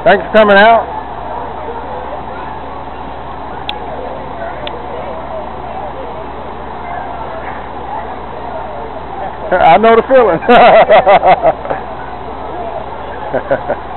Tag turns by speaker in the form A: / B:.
A: Thanks for coming out. I know the feeling.